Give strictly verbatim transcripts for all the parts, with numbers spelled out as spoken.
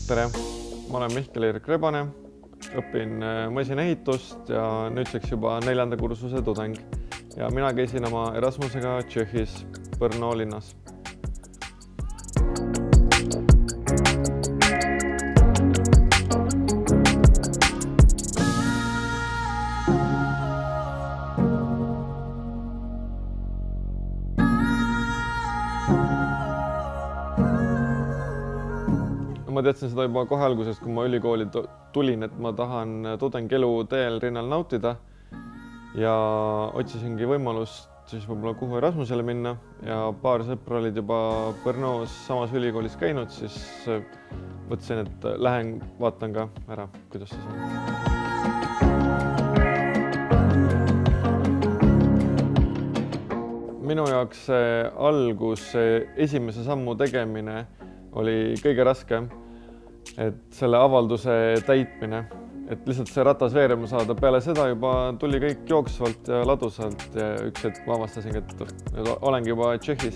Tere, ma olen Mihkel-Erik Rebane, õpin masinaehitust ja nüüdseks juba neljanda kursuse tudeng ja mina käisin oma Erasmusega Tšehhis, Brno linnas. Ma teadsin seda juba kohe algusest, kui ma ülikooli tulin, et ma tahan tudengielu teel rinnal nautida ja otsisingi võimalust siis võib-olla kuhu Erasmusele minna ja paar sõpra olid juba Brnos samas ülikoolis käinud, siis mõtlesin, et lähen vaatan ka ära, kuidas see on. Minu jaoks see algus, see esimese sammu tegemine oli kõige raskem, et selle avalduse täitmine, et lihtsalt see ratas veerema saada. Peale seda juba tuli kõik jooksvalt ja ladusalt ja üks hetk ma avastasin, et olengi juba Tšehhis.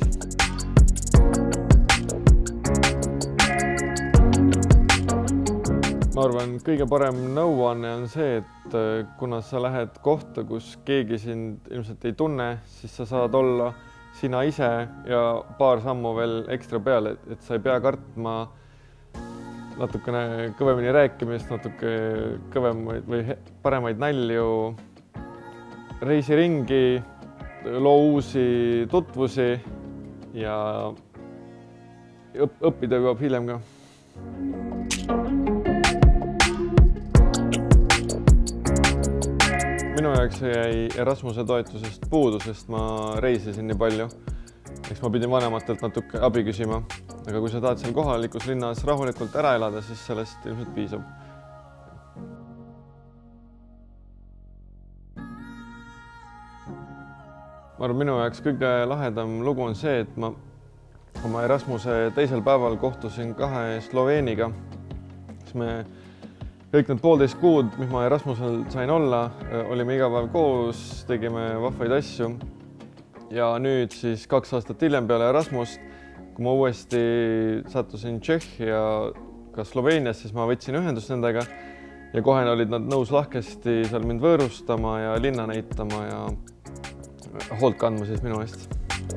Ma arvan, kõige parem nõuanne on see, et kuna sa lähed kohta, kus keegi sind ilmselt ei tunne, siis sa saad olla sina ise ja paar sammu veel ekstra peale, et sa ei pea kartma natukene kõvemini rääkimist, natuke kõvemaid või paremaid nalju, reisi ringi, loo uusi tutvusi ja õppida jõuab hiljem ka. Minu jaoks jäi Erasmuse toetusest puudu, sest ma reisisin nii palju. Eks ma pidin vanematelt natuke abi küsima, aga kui sa tahad seal kohalikus linnas rahulikult ära elada, siis sellest ilmselt piisab. Ma arvan, minu jaoks kõige lahedam lugu on see, et ma oma Erasmuse teisel päeval kohtusin kahe Sloveeniga, siis me kõik need poolteist kuud, mis ma Erasmusel sain olla, olime iga päev koos, tegime vahvaid asju. Ja nüüd siis kaks aastat hiljem peale Erasmust, kui ma uuesti sattusin Tšehhi ja ka Sloveenias, siis ma võtsin ühendust nendega ja kohe olid nad nõus lahkesti seal mind võõrustama ja linna näitama ja hoolt kandma siis minu eest.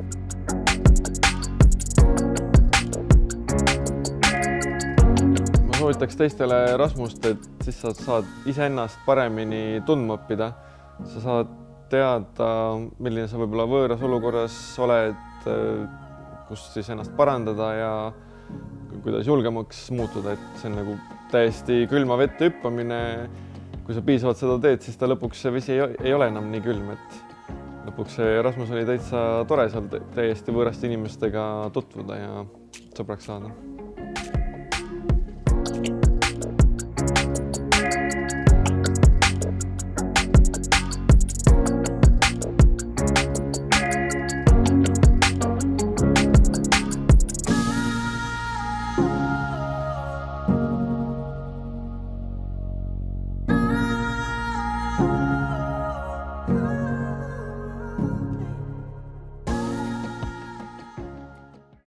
Soovitaks teistele Erasmust, et siis sa saad iseennast paremini tundma õppida. Sa saad teada, milline sa võib-olla võõras olukorras oled, kus siis ennast parandada ja kuidas julgemaks muutuda. Et see on nagu täiesti külma vette hüppamine. Kui sa piisavalt seda teed, siis ta lõpuks see vesi ei ole enam nii külm. Et lõpuks see Erasmus oli täitsa tore seal täiesti võõraste inimestega tutvuda ja sõbraks saada.